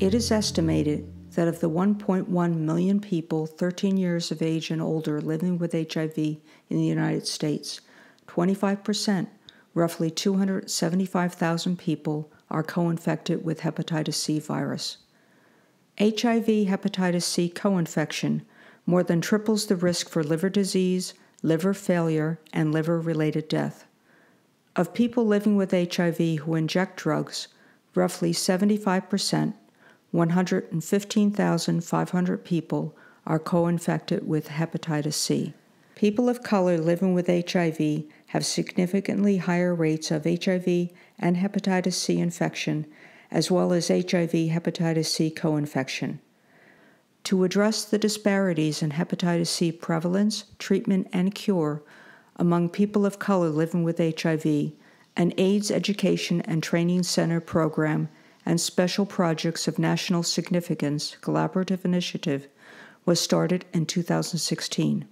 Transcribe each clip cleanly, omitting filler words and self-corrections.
It is estimated that of the 1.1 million people 13 years of age and older living with HIV in the United States, 25%, roughly 275,000 people, are co-infected with hepatitis C virus. HIV hepatitis C co-infection more than triples the risk for liver disease, liver failure, and liver-related death. Of people living with HIV who inject drugs, roughly 75%, 115,500 people, are co-infected with hepatitis C. People of color living with HIV have significantly higher rates of HIV and hepatitis C infection, as well as HIV hepatitis C co-infection. To address the disparities in hepatitis C prevalence, treatment, and cure among people of color living with HIV, an AIDS Education and Training Center program and special projects of national significance collaborative initiative was started in 2016.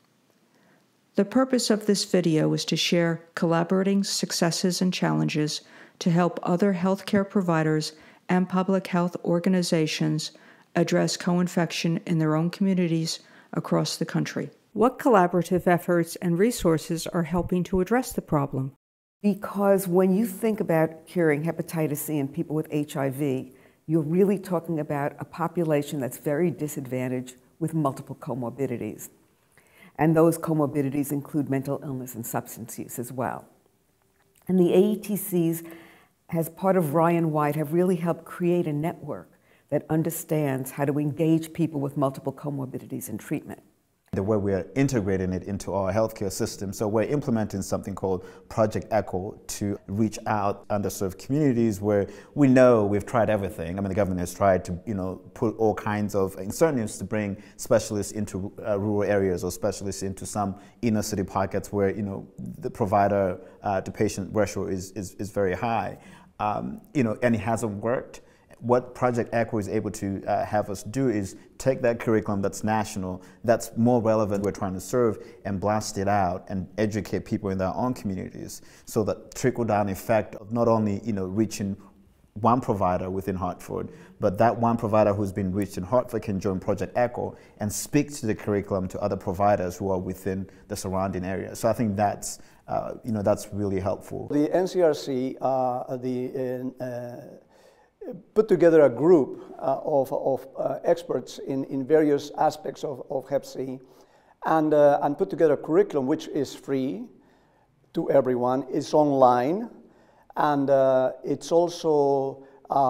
The purpose of this video is to share collaborating successes and challenges to help other healthcare providers and public health organizations address co-infection in their own communities across the country. What collaborative efforts and resources are helping to address the problem? Because when you think about curing hepatitis C in people with HIV, you're really talking about a population that's very disadvantaged with multiple comorbidities. And those comorbidities include mental illness and substance use as well. And the AETCs, as part of Ryan White, have really helped create a network that understands how to engage people with multiple comorbidities in treatment. The way we're integrating it into our healthcare system. So we're implementing something called Project ECHO to reach out underserved communities where we know we've tried everything. I mean, the government has tried to, put all kinds of incentives to bring specialists into rural areas or specialists into some inner city pockets where, the provider to patient ratio is very high. And it hasn't worked. What Project ECHO is able to have us do is take that curriculum that's national, that's more relevant we're trying to serve, and blast it out and educate people in their own communities. So that trickle-down effect of not only reaching one provider within Hartford, but that one provider who's been reached in Hartford can join Project ECHO and speak to the curriculum to other providers who are within the surrounding area. So I think that's that's really helpful. The NCRC, put together a group of experts in various aspects of Hep C and put together a curriculum which is free to everyone. It's online, and it's also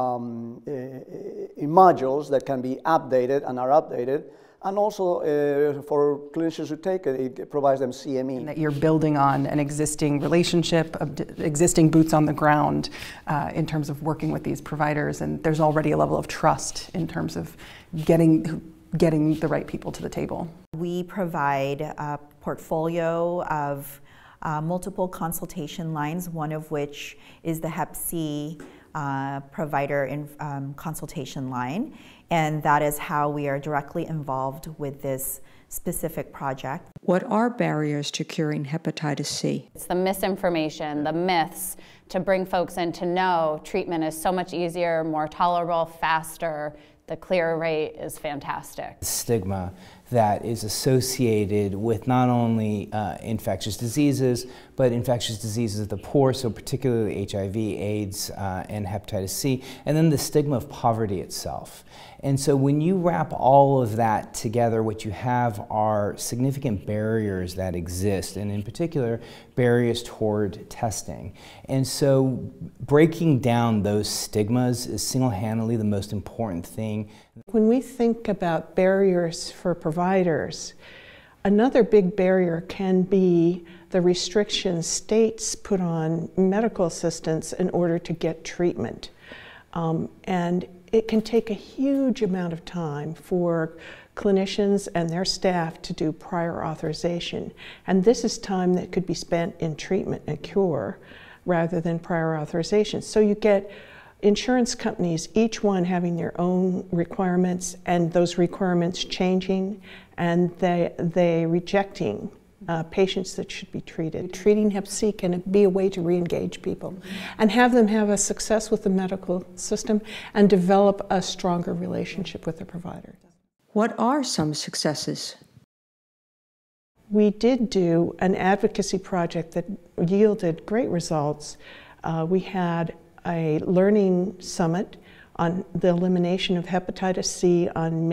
in modules that can be updated and are updated. And also for clinicians who take it, it provides them CME. That you're building on an existing relationship, existing boots on the ground in terms of working with these providers, and there's already a level of trust in terms of getting the right people to the table. We provide a portfolio of multiple consultation lines, one of which is the Hep C provider consultation line, and that is how we are directly involved with this specific project. What are barriers to curing hepatitis C? It's the misinformation, the myths, to bring folks in to know treatment is so much easier, more tolerable, faster. The clear rate is fantastic. Stigma that is associated with not only infectious diseases, but infectious diseases of the poor, so particularly HIV, AIDS, and hepatitis C, and then the stigma of poverty itself. And so when you wrap all of that together, what you have are significant barriers that exist, and in particular, barriers toward testing. And so breaking down those stigmas is single-handedly the most important thing. When we think about barriers for providers, another big barrier can be the restrictions states put on medical assistants in order to get treatment. And it can take a huge amount of time for clinicians and their staff to do prior authorization. And this is time that could be spent in treatment and cure rather than prior authorization. So you get insurance companies, each one having their own requirements, and those requirements changing, and they rejecting patients that should be treated. Treating Hep C can be a way to re-engage people and have them have a success with the medical system and develop a stronger relationship with the provider. What are some successes? We did do an advocacy project that yielded great results. We had a learning summit on the elimination of hepatitis C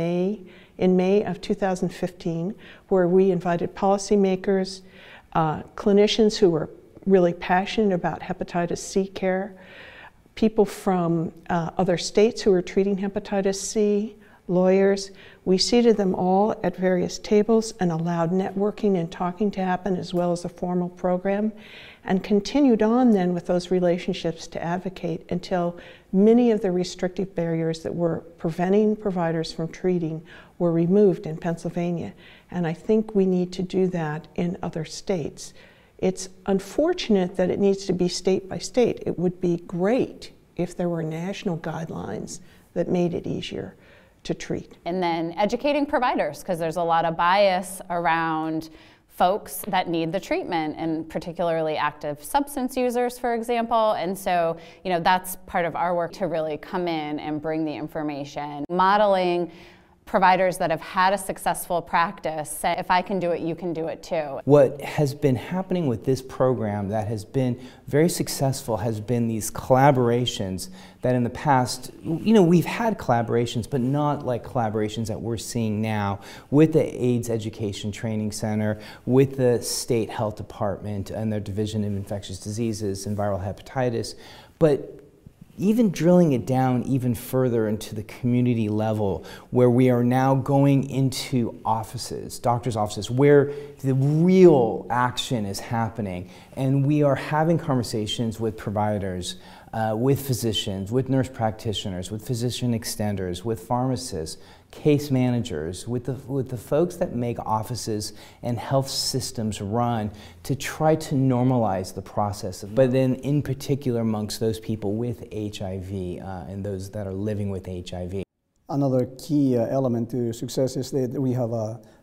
in May of 2015, where we invited policymakers, clinicians who were really passionate about hepatitis C care, people from other states who were treating hepatitis C, lawyers. We seated them all at various tables and allowed networking and talking to happen, as well as a formal program, and continued on then with those relationships to advocate until many of the restrictive barriers that were preventing providers from treating were removed in Pennsylvania. And I think we need to do that in other states. It's unfortunate that it needs to be state by state. It would be great if there were national guidelines that made it easier to treat. And then educating providers, because there's a lot of bias around folks that need the treatment, and particularly active substance users, for example. And so, that's part of our work, to really come in and bring the information, modeling providers that have had a successful practice say, if I can do it, you can do it too. What has been happening with this program that has been very successful has been these collaborations that in the past, we've had collaborations, but not like collaborations that we're seeing now with the AIDS Education Training Center, with the State Health Department and their Division of Infectious Diseases and Viral Hepatitis. But even drilling it down even further into the community level, where we are now going into offices, doctors' offices, where the real action is happening. And we are having conversations with providers, with physicians, with nurse practitioners, with physician extenders, with pharmacists, case managers, with the folks that make offices and health systems run, to try to normalize the process. But then in particular amongst those people with HIV and those that are living with HIV. Another key element to success is that we have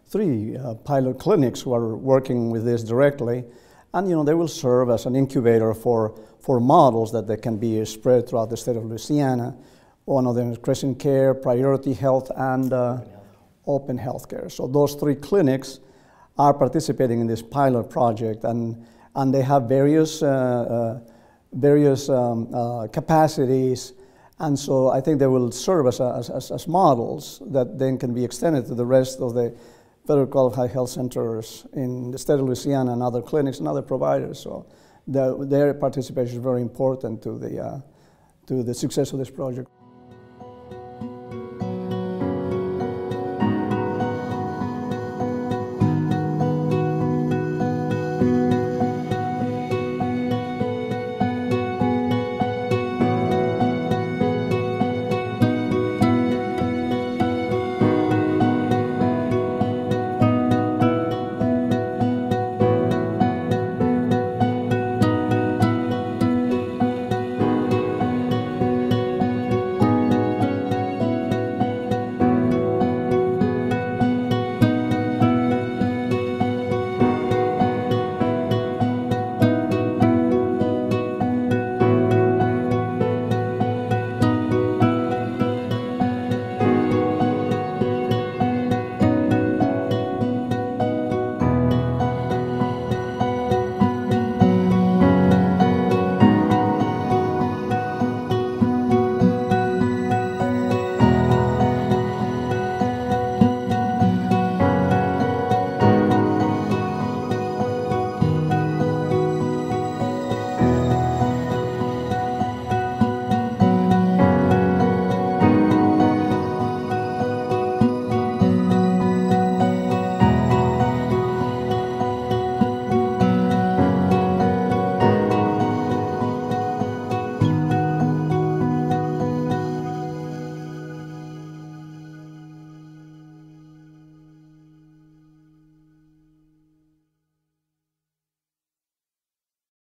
3 pilot clinics who are working with this directly, and they will serve as an incubator for models that they can be spread throughout the state of Louisiana. One of them is Crescent Care, Priority Health, and Open Healthcare. So those 3 clinics are participating in this pilot project, and they have various capacities, and so I think they will serve as models that then can be extended to the rest of the federal qualified health centers in the state of Louisiana and other clinics and other providers. So their participation is very important to the success of this project.